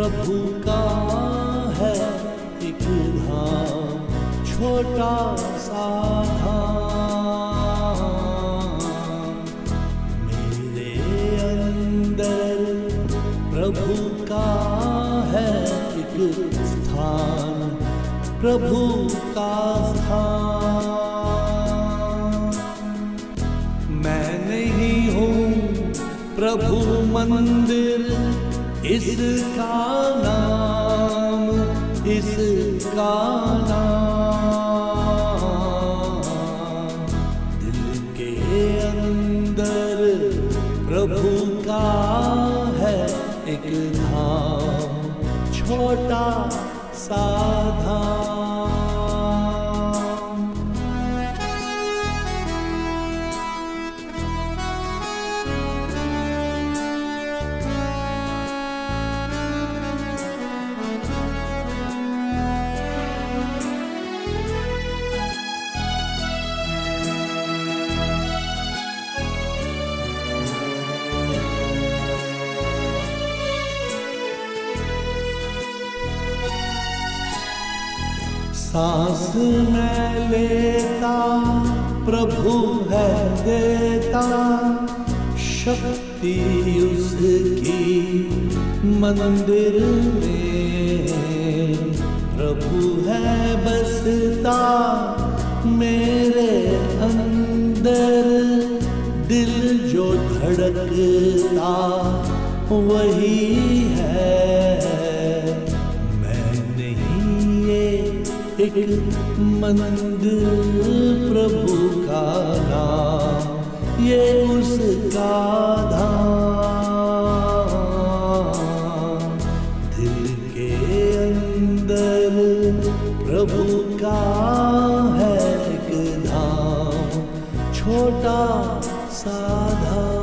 प्रभु का है एक धाम, छोटा सा धाम। मेरे अंदर प्रभु का है एक स्थान, प्रभु का स्थान। मैं नहीं हूँ प्रभु मंदिर, इसका नाम, इसका नाम। दिल के अंदर प्रभु का है एक धाम, छोटा सा धाम। सांस मैं लेता प्रभु है देता, शक्ति उसकी मंदिर में। प्रभु है बसता मेरे अंदर, दिल जो धड़कता वही है। एक मंदिर प्रभु का नाम, ये उसका धाम। दिल के अंदर प्रभु का है एक धाम, छोटा सा धाम।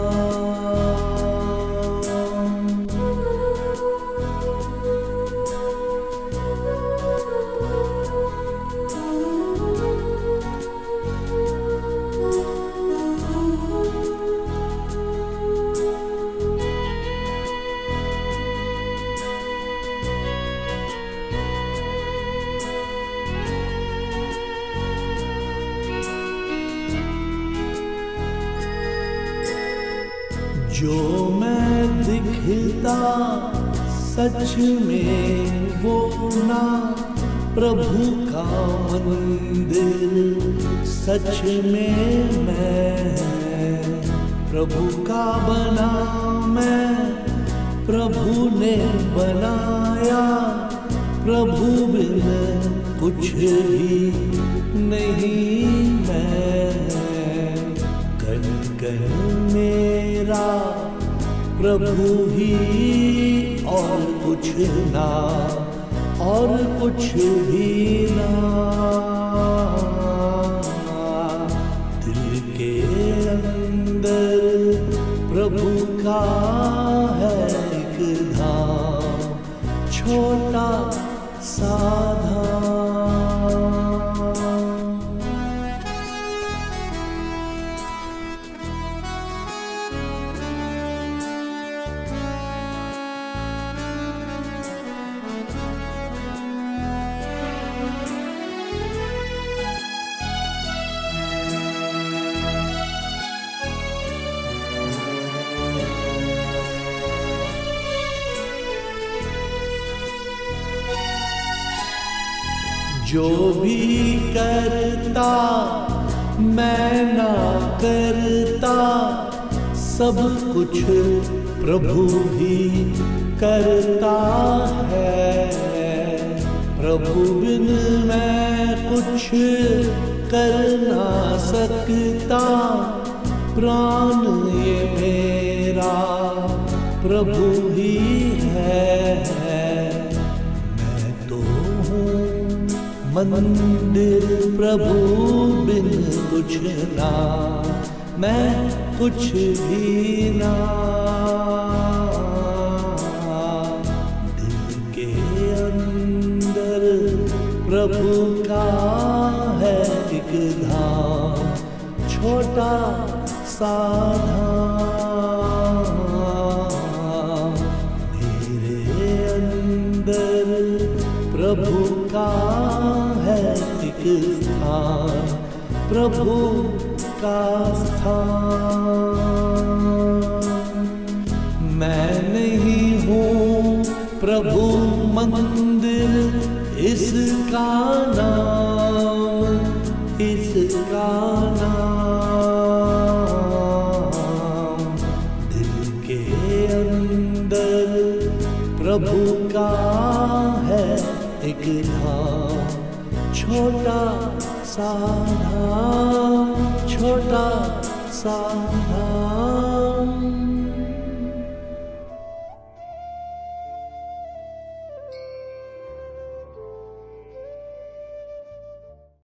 जो मैं दिखता सच में वो ना प्रभु का मंदिर, सच में मैं प्रभु का बना, मैं प्रभु ने बनाया। प्रभु बिन कुछ भी नहीं मैं, कण कण मेरा प्रभु ही और कुछ ना, और कुछ भी ना। दिल के अंदर प्रभु का है एक धाम, छोटा सा धाम। जो भी करता मैं ना करता, सब कुछ प्रभु ही करता है। प्रभु बिन मैं कुछ कर ना सकता, प्राण ये मेरा प्रभु ही है। मंदिर प्रभु बिन कुछ ना, मैं कुछ भी ना। दिल के अंदर प्रभु का है एक धाम, छोटा सा धाम। मेरे अंदर एक स्थान, प्रभु का स्थान। मैं नहीं हूँ प्रभु मंदिर, इसका नाम, इसका नाम। दिल के अंदर प्रभु का है एक धाम, छोटा सा धाम, छोटा सा धाम।